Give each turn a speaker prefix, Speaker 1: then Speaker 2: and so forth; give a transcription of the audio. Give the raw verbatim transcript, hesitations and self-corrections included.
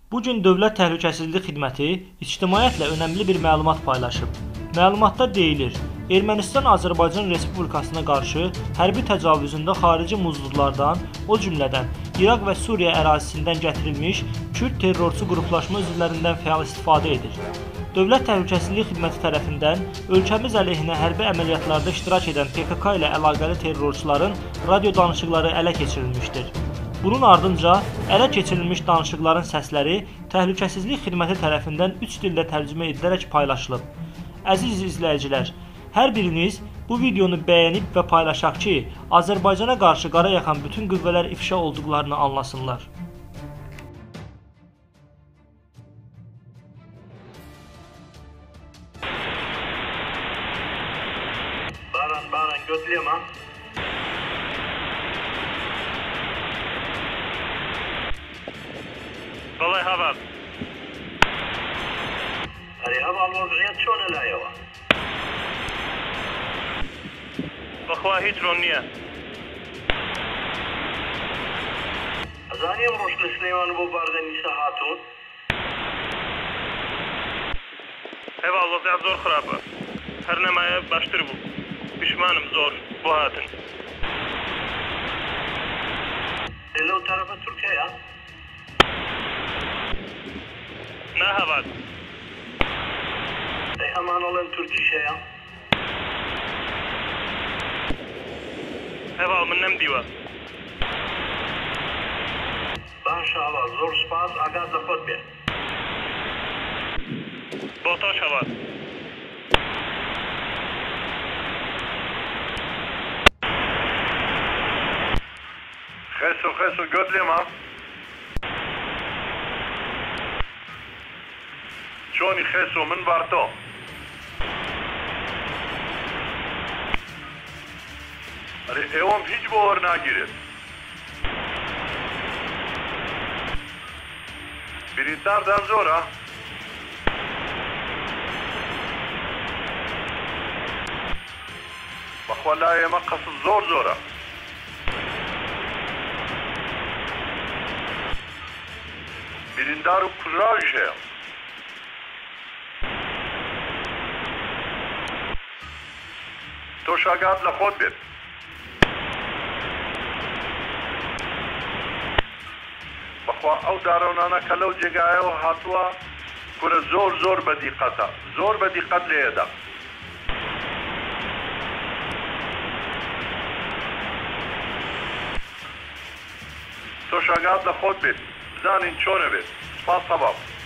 Speaker 1: Bugün Dövlət Təhlükəsizlik Xidməti ictimaiyyətlə önəmli bir məlumat paylaşıb. Məlumatda deyilir, Ermənistan Azərbaycan Respublikasına qarşı hərbi təcavüzündə xarici muzludlardan, o cümlədən İraq və Suriya ərazisindən gətirilmiş Kürd terrorçu qruplaşma üzvlərindən fəal istifadə edir. Dövlət Təhlükəsizlik Xidməti tərəfindən ölkəmiz əleyhinə hərbi əməliyyatlarda iştirak edən P K K ilə əlaqəli terrorçuların radio danışıqları ələ keçirilmişdir. Bunun ardınca ələ keçirilmiş danışıqların səsləri Təhlükəsizlik Xidməti tərəfindən üç dildə tərcümə edilərək paylaşılıb. Əziz izləyicilər, hər biriniz bu videonu bəyənib və paylaşaq ki, Azərbaycana qarşı qara yaxan bütün qüvvələr ifşa olduqlarını anlasınlar.
Speaker 2: Baran, baran, götüreyim ha.
Speaker 3: والله هذا
Speaker 2: هذه هذا الوضعيات شلون الايوه؟
Speaker 3: اخوة هيترونية
Speaker 2: ازاني مروش لسليمان ابو بارد النساء هاتون
Speaker 3: هذا الوضع زور خرابة هرنا ما باشتربو بشمانم زور بو هاتن
Speaker 2: لو طرف تركيا
Speaker 3: نه هذا
Speaker 2: اي امان الله تركي شيء
Speaker 3: هذا من نمديوه
Speaker 2: باشا الله زور سپاس اگاز خود به
Speaker 3: بوتاش هذا
Speaker 4: خسو خسو götüreyim ha. شوني خسو من بارتو Evom hiç bu orna girir. Birintardan sonra bak vallahi makası zor zora. Birindaru kurağı şey. تو شاگرد لخود بید بخوا او دارونانا کلو جگایو هاتوا کره زور زور بدیقتا زور بدیقت لیدا تو شاگرد لخود بید زانین چونه بید سپاس سباب